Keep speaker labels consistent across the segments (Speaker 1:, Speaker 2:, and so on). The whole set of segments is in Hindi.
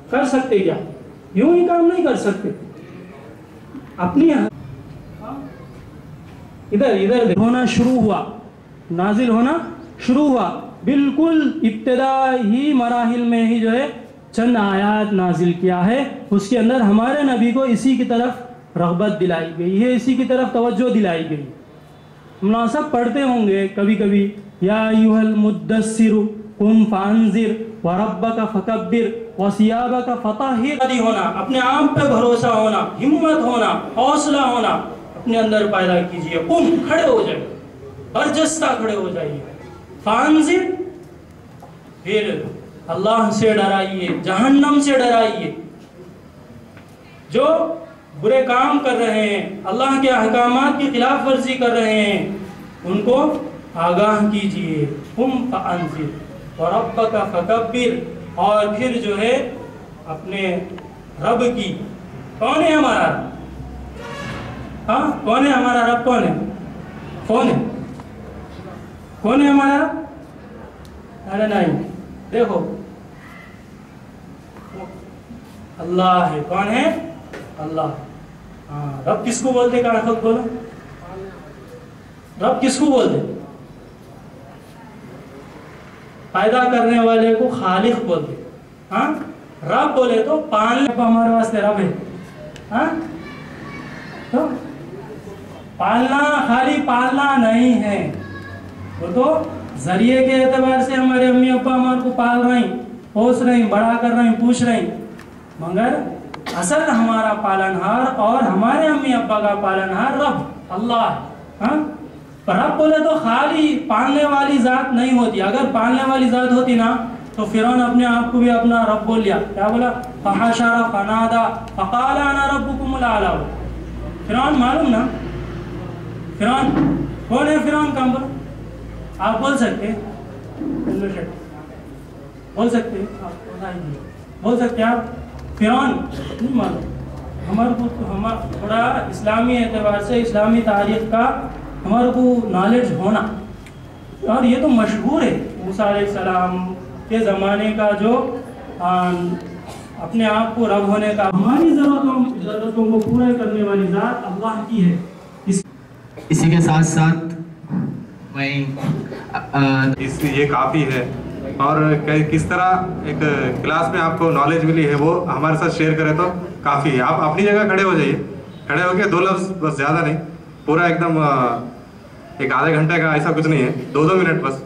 Speaker 1: कर सकते क्या? यूं ही काम नहीं कर सकते। अपनी इधर होना शुरू हुआ, नाजिल होना शुरू हुआ, बिल्कुल इब्तिदा ही मराहिल में ही जो है चंद आयात नाजिल किया है। उसके अंदर हमारे नबी को इसी की तरफ रग़बत दिलाई गई है, इसी की तरफ तवज्जो दिलाई गई। हम लोग सब पढ़ते होंगे कभी कभी, या अय्युहल मुद्दस्सिरु कुम फअंज़िर व रब्बका फकब्बिर व सियाबका फतहिर। होना, अपने आप पे भरोसा होना, हिम्मत होना, हौसला होना अपने अंदर पैदा कीजिए। कुम, खड़े हो जाइए, बरजस्ता खड़े हो जाइए। फअंज़िर, फिर अल्लाह से डराइए, जहन्नम से डराइए। जो बुरे काम कर रहे हैं, अल्लाह के अहकामात की खिलाफ वर्जी कर रहे हैं, उनको आगाह कीजिए। कुम फअंज़िर व रब्बका फकब्बिर, और फिर जो है अपने रब की, कौन है हमारा? हाँ, कौन है हमारा रब? कौन है? कौन है? कौन है हमारा? अरे नहीं, देखो अल्लाह है। कौन है? अल्लाह। हाँ, रब किसको बोलते? कहा खुद बोलो, रब किसको बोलते? पैदा करने वाले को खालिक बोलते। हाँ, रब बोले तो पालने को हमारे वास्ते रब है। हाँ, तो पालना खाली पालना नहीं है, वो तो जरिए के एतबार से हमारे अम्मी अब्बा हमारे को पाल रही, पोस रही, बड़ा कर रही, पूछ रही, मगर असल हमारा पालनहार और हमारे अम्मी अब्बा का पालनहार रब अल्लाह है। हाँ, रब बोले तो खाली पालने वाली जात नहीं होती। अगर पालने वाली जात होती ना तो फिरौन अपने आप को भी अपना रब बोल लिया। क्या बोला? फहशरा फनादा फकाल अना रब्बुकुमुल आला। फिरौन मालूम ना? फिरौन कौन है? फिरौन काम बोलो, आप बोल सकते? बोल सकते? बोल सकते आप? फिरौन नहीं मालूम। हमारे को हमारा थोड़ा इस्लामी एतबार से, इस्लामी तारीख का हमारे को नॉलेज होना, और ये तो मशहूर है मूसा अलैहिस्सलाम के ज़माने का जो अपने आप को रब होने का, हमारी ज़रूरतों को पूरा करने वाली ज़ात अल्लाह की है।
Speaker 2: इसी के साथ साथ
Speaker 3: ये काफ़ी है। और किस तरह एक क्लास में आपको नॉलेज मिली है वो हमारे साथ शेयर करें तो काफ़ी है। आप अपनी जगह खड़े हो जाइए, खड़े होके 2 लफ्ज़ बस, ज़्यादा नहीं, पूरा एकदम एक आधे घंटे का ऐसा कुछ नहीं है, 2-2 मिनट बस।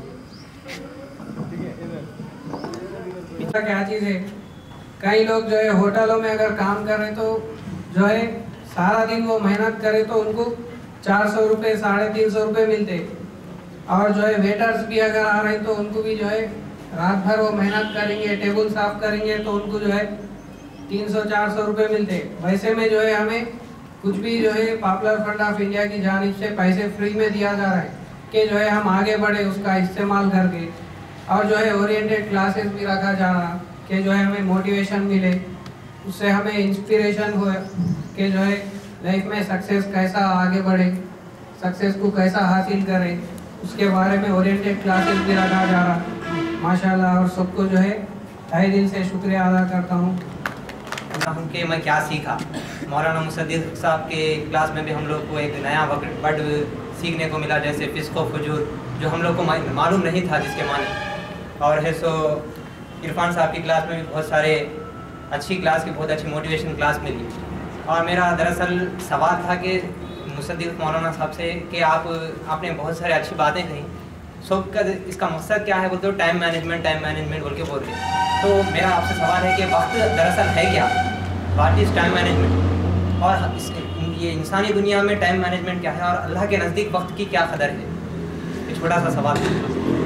Speaker 4: क्या चीज़ है, कई लोग जो है होटलों में अगर काम कर रहे तो जो है सारा दिन वो मेहनत करे तो उनको 400 रुपये 350 रुपये मिलते, और जो है वेटर्स भी अगर आ रहे हैं तो उनको भी जो है रात भर वो मेहनत करेंगे, टेबल साफ करेंगे तो उनको जो है 300-400 रुपये मिलते। वैसे में जो है हमें कुछ भी जो है पॉपुलर फ्रंट ऑफ इंडिया की जानिब से पैसे फ्री में दिया जा रहा है कि जो है हम आगे बढ़े उसका इस्तेमाल करके, और जो है ओरिएंटेड क्लासेस भी रखा जा रहा कि जो है हमें मोटिवेशन मिले, उससे हमें इंस्पिरेशन हो कि जो है लाइफ में सक्सेस कैसा आगे बढ़े, सक्सेस को कैसा हासिल करें, उसके बारे में ओरिएंटेड क्लासेस भी रखा जा रहा माशाल्लाह। और सबको जो है तहे दिल से शुक्रिया अदा करता हूँ।
Speaker 5: कि मैं क्या सीखा, मौलाना मुसद्दिक साहब के क्लास में भी हम लोग को एक नया वर्ड सीखने को मिला, जैसे फिस्क व फुजूर, जो हम लोग को मालूम नहीं था जिसके माने। और है सो इरफान साहब की क्लास में भी बहुत सारे अच्छी क्लास की, बहुत अच्छी मोटिवेशन क्लास मिली। और मेरा दरअसल सवाल था कि मुसद्दिक मौलाना साहब से कि आपने बहुत सारी अच्छी बातें कही, सब का इसका मकसद क्या है? बोलते हो टाइम मैनेजमेंट बोल के बोल रहे। तो मेरा आपसे सवाल है कि वक्त दरअसल है क्या? What is time management? और ये इंसानी दुनिया में टाइम मैनेजमेंट क्या है, और अल्लाह के नज़दीक वक्त की क्या कदर है? ये छोटा सा सवाल है।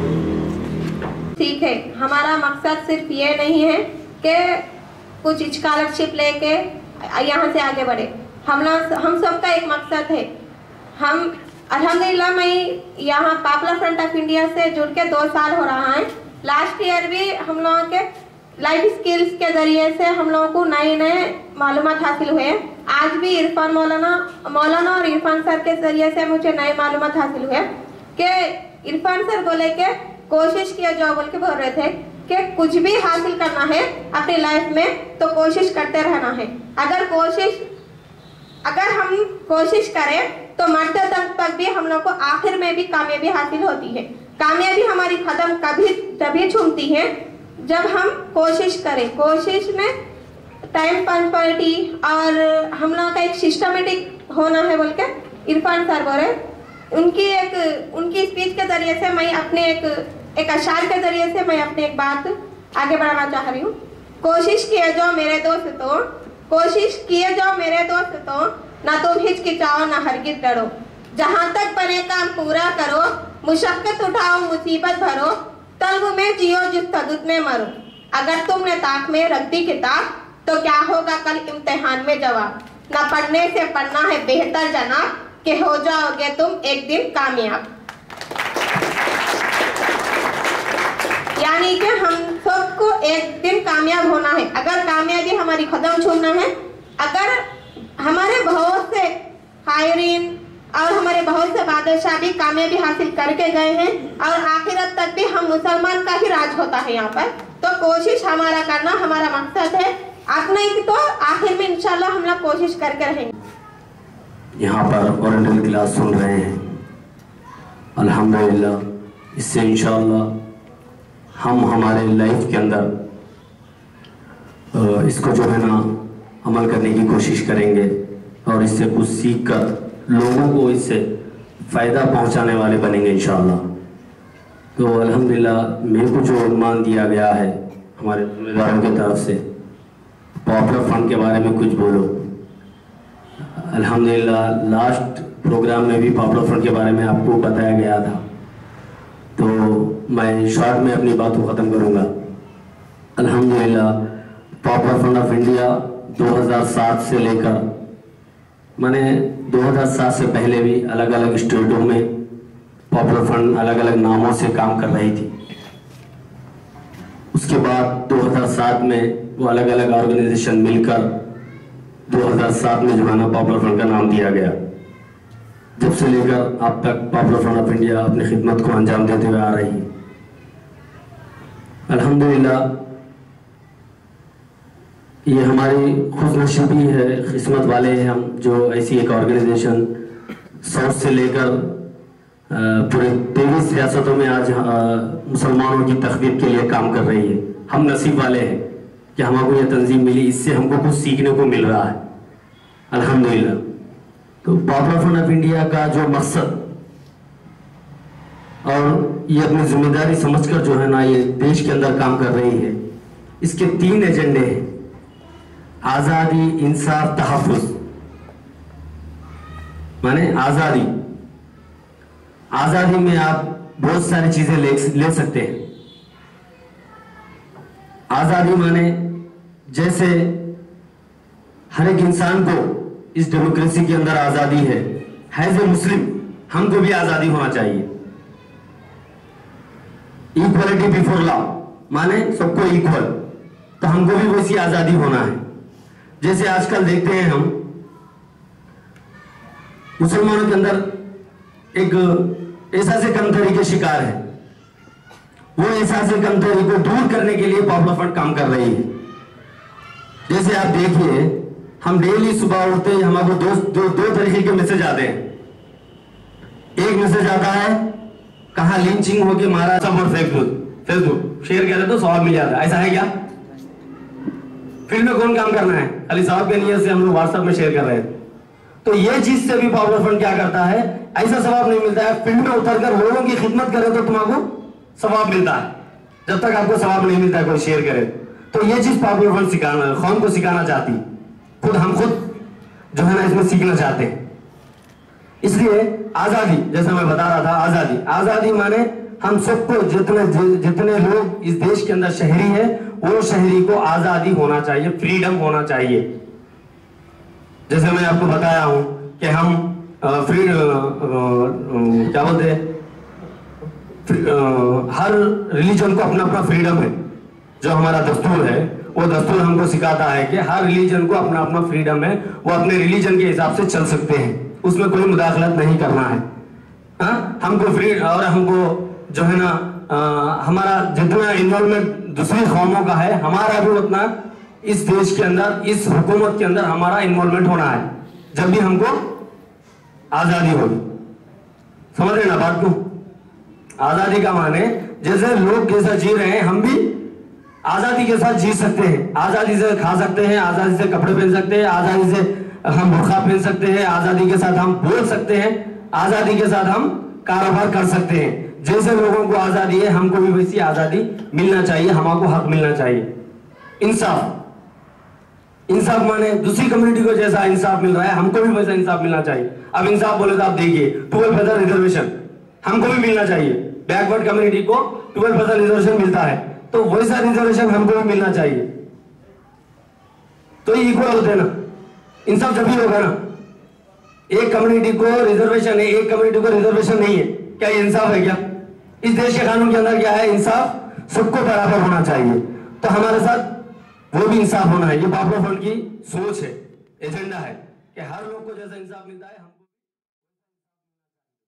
Speaker 6: ठीक है, हमारा मकसद सिर्फ ये नहीं है कि कुछ स्कॉलरशिप लेके यहाँ से आगे बढ़े। हम सबका एक मकसद है। हम अल्हम्दुलिल्लाह मैं यहाँ पॉपुलर फ्रंट ऑफ इंडिया से जुड़ के 2 साल हो रहा है। लास्ट ईयर भी हम लोगों के लाइफ स्किल्स के ज़रिए से हम लोगों को नए मालूमात हासिल हुए। आज भी इरफान मौलाना और इरफान सर के ज़रिए से मुझे नए मालूमात हासिल हुए कि इरफान सर बोले कि कोशिश किया जाओ बोल के बोल रहे थे कि कुछ भी हासिल करना है अपनी लाइफ में तो कोशिश करते रहना है। अगर हम कोशिश करें तो मरते दम तक भी हम लोग को आखिर में भी कामयाबी हासिल होती है। कामयाबी हमारी कदम कभी तभी चूमती है जब हम कोशिश करें। कोशिश में टाइम पंक्चुअलिटी और हम लोग का एक सिस्टमेटिक होना है बोल के इरफान सर बोल रहे। उनकी स्पीच के जरिए से मैं अपने एक अशार के जरिए से मैं अपनी एक बात आगे बढ़ाना चाह रही हूँ। कोशिश किए जाओ मेरे दोस्तों, ना तुम हिचकिचाओ ना हरगिज डरो। जहाँ तक बने काम पूरा करो, मुशक्कत उठाओ मुसीबत भरो, तलब में जियो जिस तदुत में मरो। अगर तुमने ताक में रख दी किताब तो क्या होगा कल इम्तिहान में जवाब। ना पढ़ने से पढ़ना है बेहतर जनाब कि हो जाओगे तुम एक दिन कामयाब। यानी कि हम सबको एक दिन कामयाब होना है। अगर कामयाबी हमारी कदम छूना है, अगर हमारे बहुत से हायरीन और हमारे बहुत से बादशाह भी कामयाबी हासिल करके गए हैं और आखिरत तक भी हम मुसलमान का ही राज होता है यहाँ पर। तो कोशिश हमारा करना हमारा मकसद है। अपने की तो आखिर में इंशाल्लाह हम लोग कोशिश करके रहेंगे।
Speaker 7: यहाँ पर ओरिएंटल क्लास सुन रहे हैं, अल्हम्दुलिल्लाह इससे इंशाल्लाह हम हमारे लाइफ के अंदर इसको जो है ना अमल करने की कोशिश करेंगे और इससे कुछ सीख कर लोगों को इससे फ़ायदा पहुंचाने वाले बनेंगे इंशाल्लाह। तो अल्हम्दुलिल्लाह मेरे को जो अनुमान दिया गया है हमारे जिम्मेदारों की तरफ से, पॉपुलर फंड के बारे में कुछ बोलो। अल्हम्दुलिल्लाह लास्ट प्रोग्राम में भी पॉपुलर फंड के बारे में आपको बताया गया था, तो मैं शॉर्ट में अपनी बात को ख़त्म करूँगा। अल्हम्दुलिल्लाह पॉपुलर फंड ऑफ इंडिया 2007 से लेकर मैंने 2007 से पहले भी अलग अलग स्टेटों में पॉपुलर फंड अलग अलग नामों से काम कर रही थी। उसके बाद 2007 में वो अलग अलग ऑर्गेनाइजेशन मिलकर 2007 में जो है ना पॉपुलर फंड का नाम दिया गया। जब से लेकर अब तक पॉपुलर फंड ऑफ इंडिया अपनी खिदमत को अंजाम देते हुए आ रही है। अल्हम्दुलिल्लाह ये हमारी खुशनसीबी है, किस्मत वाले हैं हम जो ऐसी एक ऑर्गेनाइजेशन साउथ से लेकर पूरे 23 रियासतों में आज मुसलमानों की तखदीर के लिए काम कर रही है। हम नसीब वाले हैं कि हमको ये तंजीम मिली, इससे हमको कुछ सीखने को मिल रहा है अल्हम्दुलिल्लाह। तो पॉपुलर फंड ऑफ इंडिया का जो मकसद और ये अपनी जिम्मेदारी समझकर जो है ना ये देश के अंदर काम कर रही है, इसके 3 एजेंडे हैं: आज़ादी, इंसाफ, तहफ़्फ़ुज़। माने आज़ादी, आज़ादी में आप बहुत सारी चीजें ले सकते हैं। आज़ादी माने जैसे हर एक इंसान को इस डेमोक्रेसी के अंदर आज़ादी है, एज ए मुस्लिम हमको भी आज़ादी होना चाहिए। इक्वलिटी बिफोर लॉ माने सबको इक्वल, तो हमको भी वैसी आज़ादी होना है। जैसे आजकल देखते हैं हम मुसलमानों के अंदर एक ऐसा से कमतरी के शिकार है, वो ऐसा से कमतरी को दूर करने के लिए पॉपुलर फंड काम कर रही है। जैसे आप देखिए हम डेली सुबह उठते ही हमारे दो तरीके के मैसेज आते हैं। एक मैसेज आता है कहाँ लिंचिंग होके मारा सब, और फेसबुक शेयर किया तो सवाब मिल जाता है, ऐसा है क्या? फील्ड में कौन काम करना है? खाली सवाब के नियत से हम लोग व्हाट्सएप में शेयर कर रहे हैं। तो ये चीज से भी पॉपुलर फंड क्या करता है, ऐसा सवाब नहीं मिलता है। फील्ड में उतरकर लोगों की खिदमत करे तो तुम्हारा सवाब मिलता है, जब तक आपको सवाब नहीं मिलता है कोई शेयर करे। तो ये चीज पॉपुलर फंड सिखाना, कौम को सिखाना चाहती, हम खुद जो है ना इसमें सीखना चाहते हैं। इसलिए आजादी, जैसा मैं बता रहा था, आजादी माने हम सबको जितने लोग इस देश के अंदर शहरी है, वो शहरी को आजादी होना चाहिए, फ्रीडम होना चाहिए। जैसे मैं आपको बताया हूं कि हम क्या बोलते हैं, हर रिलीजन को अपना अपना फ्रीडम है। जो हमारा दस्तूर है वो दस्तूर हमको सिखाता है कि हर रिलीजन को अपना अपना फ्रीडम है, वो अपने रिलीजन के हिसाब से चल सकते हैं, उसमें कोई मुदाखलत नहीं करना है। हमको फ्री और हमको जो है ना हमारा जितना इन्वॉल्वमेंट दूसरी कौमों का है, हमारा भी उतना इस देश के अंदर, इस हुकूमत के अंदर हमारा इन्वॉल्वमेंट होना है जब भी हमको आजादी होगी। समझ रहे ना बात को? आजादी का माने जैसे लोग जैसा जी रहे हैं हम भी आजादी के साथ जी सकते हैं, आजादी से खा सकते हैं, आजादी से कपड़े पहन सकते हैं, आजादी से हम बुर्का पहन सकते हैं, आजादी के साथ हम बोल सकते हैं, आजादी के साथ हम कारोबार कर सकते हैं। जैसे लोगों को आजादी है हमको भी वैसी आजादी मिलना चाहिए, हमको हक मिलना चाहिए। इंसाफ, इंसाफ माने दूसरी कम्युनिटी को जैसा इंसाफ मिल रहा है हमको भी वैसा इंसाफ मिलना चाहिए। अब इंसाफ बोले तो आप देखिए 12% रिजर्वेशन हमको भी मिलना चाहिए, बैकवर्ड कम्युनिटी को 12% रिजर्वेशन मिलता है तो वैसा रिजर्वेशन हमको भी मिलना चाहिए। तो इक्वल होते हैं ना, इंसाफ जब भी होगा ना। एक कम्युनिटी को रिजर्वेशन है, एक कम्युनिटी को रिजर्वेशन नहीं है, क्या ये इंसाफ है क्या? इस देश के कानून के अंदर क्या है? इंसाफ सबको बराबर होना चाहिए। तो हमारे साथ वो भी इंसाफ होना है। ये पॉपुलर फ्रंट की सोच है, एजेंडा है कि हर लोग को जैसा इंसाफ मिलता है हमको